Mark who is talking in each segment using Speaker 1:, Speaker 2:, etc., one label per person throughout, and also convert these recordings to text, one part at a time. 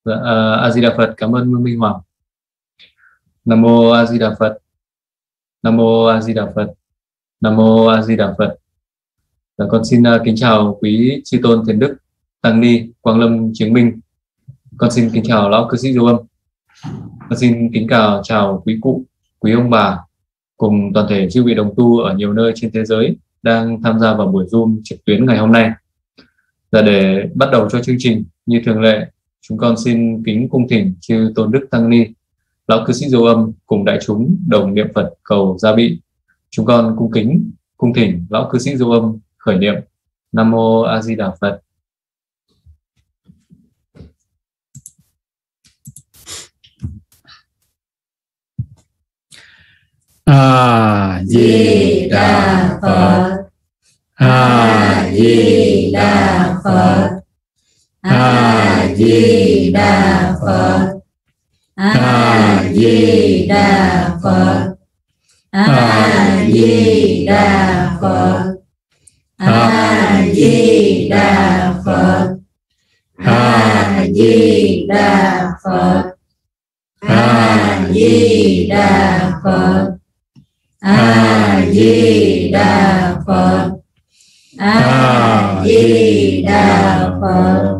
Speaker 1: A Di Đà Phật. Cảm ơn Mương Minh Hoàng. Nam mô A Di Đà Phật. Nam mô A Di Đà Phật. Nam mô A Di Đà Phật. Con xin kính chào quý chư tôn thiền đức, tăng ni, Quang Lâm, chứng minh. Con xin kính chào lão cư sĩ Du Âm. Con xin kính chào quý cụ, quý ông bà cùng toàn thể chư vị đồng tu ở nhiều nơi trên thế giới đang tham gia vào buổi Zoom trực tuyến ngày hôm nay. Để bắt đầu cho chương trình, như thường lệ, chúng con xin kính cung thỉnh chư tôn đức tăng ni, lão cư sĩ Du Âm cùng đại chúng đồng niệm Phật cầu gia bị. Chúng con cung kính cung thỉnh lão cư sĩ Du Âm khởi niệm Nam mô A Di Đà Phật.
Speaker 2: A Di Đà Phật. A Di Đà Phật. A Di Đà Phật. A Di Đà Phật. A Di Đà Phật. A Di Đà Phật. A Di Đà Phật. A Di Đà Phật. A Di Đà Phật. A Di Đà Phật.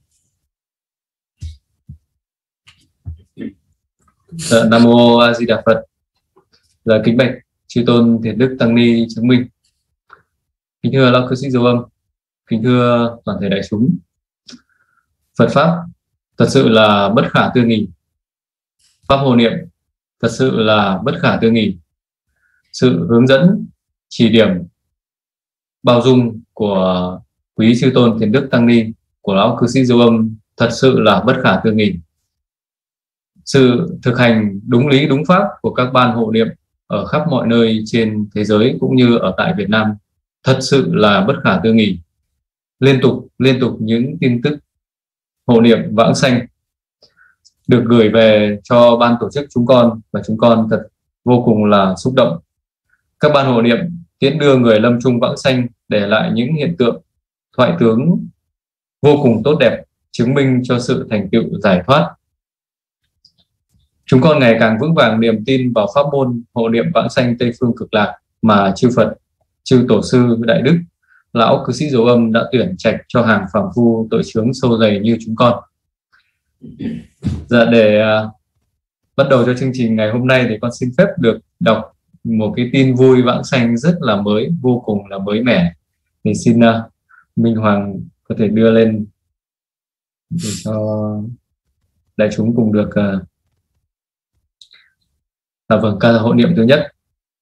Speaker 1: Nam mô A Di Đà Phật. Kính bạch chư tôn thiền đức tăng ni chứng minh. Kính thưa lão cư sĩ Du Âm, kính thưa toàn thể đại chúng. Phật pháp thật sự là bất khả tư nghị. Pháp hộ niệm thật sự là bất khả tư nghị. Sự hướng dẫn, chỉ điểm, bao dung của quý chư tôn thiền đức tăng ni, của lão cư sĩ Du Âm thật sự là bất khả tư nghị. Sự thực hành đúng lý đúng pháp của các ban hộ niệm ở khắp mọi nơi trên thế giới cũng như ở tại Việt Nam thật sự là bất khả tư nghị. Liên tục những tin tức hộ niệm vãng sanh được gửi về cho ban tổ chức chúng con, và chúng con thật vô cùng là xúc động. Các ban hộ niệm tiễn đưa người lâm chung vãng sanh để lại những hiện tượng thoại tướng vô cùng tốt đẹp, chứng minh cho sự thành tựu giải thoát. Chúng con ngày càng vững vàng niềm tin vào pháp môn hộ niệm vãng sanh Tây Phương Cực Lạc mà chư Phật, chư Tổ sư Đại Đức, lão cư sĩ Du Âm đã tuyển trạch cho hàng phàm phu tội chướng sâu dày như chúng con. Để bắt đầu cho chương trình ngày hôm nay thì con xin phép được đọc một cái tin vui vãng sanh rất là mới, vô cùng là mới mẻ. Thì xin Minh Hoàng có thể đưa lên để cho đại chúng cùng được ca hộ niệm thứ nhất.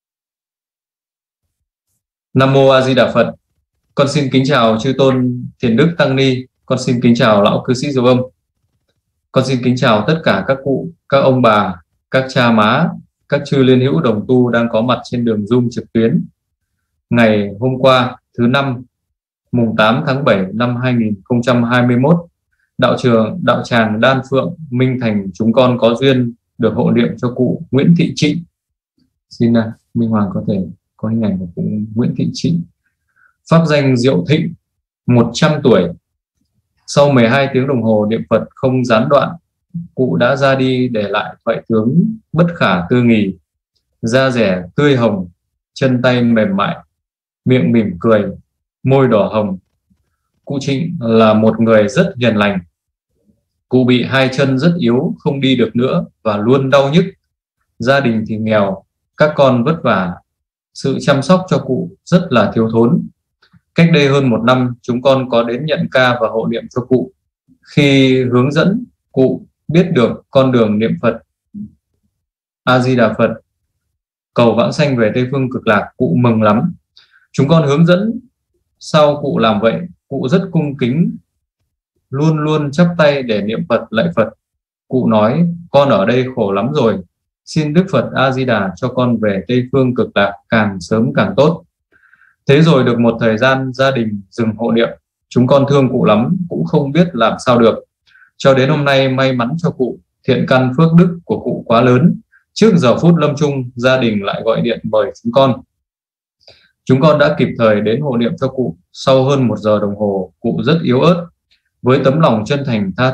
Speaker 1: Nam mô A Di Đà Phật. Con xin kính chào chư tôn thiền đức tăng ni. Con xin kính chào lão cư sĩ Du Âm. Con xin kính chào tất cả các cụ, các ông bà, các cha má, các chư liên hữu đồng tu đang có mặt trên đường Zoom trực tuyến. Ngày hôm qua, thứ Năm, mùng 8 tháng 7 năm 2021, đạo tràng Đan Phượng, Minh Thành chúng con có duyên được hộ niệm cho cụ Nguyễn Thị Trịnh. Xin Minh Hoàng có thể có hình ảnh của cụ Nguyễn Thị Trịnh. Pháp danh Diệu Thịnh, 100 tuổi. Sau 12 tiếng đồng hồ niệm Phật không gián đoạn, cụ đã ra đi để lại thoại tướng bất khả tư nghì. Da rẻ tươi hồng, chân tay mềm mại, miệng mỉm cười, môi đỏ hồng. Cụ Trịnh là một người rất hiền lành. Cụ bị hai chân rất yếu, không đi được nữa và luôn đau nhức. Gia đình thì nghèo, các con vất vả. Sự chăm sóc cho cụ rất là thiếu thốn. Cách đây hơn 1 năm, chúng con có đến nhận ca và hộ niệm cho cụ. Khi hướng dẫn cụ biết được con đường niệm Phật A Di Đà Phật, cầu vãng sanh về Tây Phương Cực Lạc, cụ mừng lắm. Chúng con hướng dẫn sau cụ làm vậy, cụ rất cung kính, luôn luôn chắp tay để niệm Phật lạy Phật. Cụ nói: con ở đây khổ lắm rồi, xin Đức Phật A Di Đà cho con về Tây Phương Cực Lạc càng sớm càng tốt. Thế rồi được một thời gian gia đình dừng hộ niệm. Chúng con thương cụ lắm, cũng không biết làm sao được. Cho đến hôm nay may mắn cho cụ, thiện căn phước đức của cụ quá lớn. Trước giờ phút lâm chung, gia đình lại gọi điện mời chúng con. Chúng con đã kịp thời đến hộ niệm cho cụ. Sau hơn 1 giờ đồng hồ, cụ rất yếu ớt. Với tấm lòng chân thành tha thiết,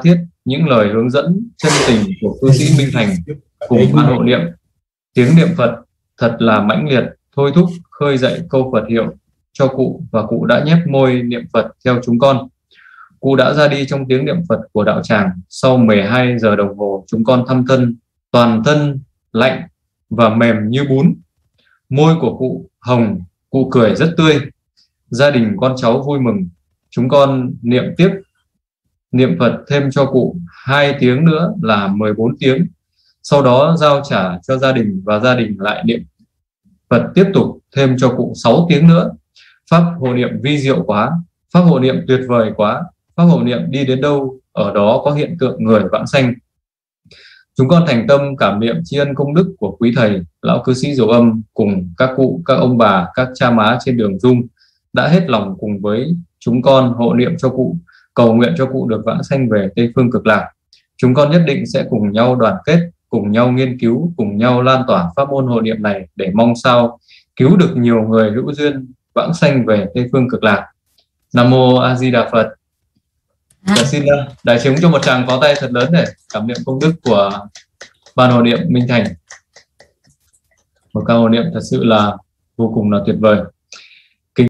Speaker 1: những lời hướng dẫn chân tình của cư sĩ Minh Thành cùng ban hộ niệm. Tiếng niệm Phật thật là mãnh liệt, thôi thúc khơi dậy câu Phật hiệu cho cụ, và cụ đã nhếch môi niệm Phật theo chúng con. Cụ đã ra đi trong tiếng niệm Phật của đạo tràng. Sau 12 giờ đồng hồ, chúng con thăm thân, toàn thân lạnh và mềm như bún. Môi của cụ hồng, cụ cười rất tươi. Gia đình con cháu vui mừng. Chúng con niệm Phật thêm cho cụ 2 tiếng nữa là 14 tiếng. Sau đó giao trả cho gia đình, và gia đình lại niệm Phật tiếp tục thêm cho cụ 6 tiếng nữa. Pháp hộ niệm vi diệu quá, pháp hộ niệm tuyệt vời quá, pháp hộ niệm đi đến đâu ở đó có hiện tượng người vãng sanh. Chúng con thành tâm cảm niệm tri ân công đức của quý thầy, lão cư sĩ Diệu Âm cùng các cụ, các ông bà, các cha má trên đường Dung đã hết lòng cùng với chúng con hộ niệm cho cụ, cầu nguyện cho cụ được vãng sanh về Tây Phương Cực Lạc. Chúng con nhất định sẽ cùng nhau đoàn kết, cùng nhau nghiên cứu, cùng nhau lan tỏa pháp môn hộ niệm này để mong sao cứu được nhiều người hữu duyên vãng sanh về Tây Phương Cực Lạc. Nam mô A Di Đà Phật. Xin đại chúng cho một tràng pháo tay thật lớn để cảm niệm công đức của ban hộ niệm Minh Thành. Một ca hộ niệm thật sự là vô cùng là tuyệt vời.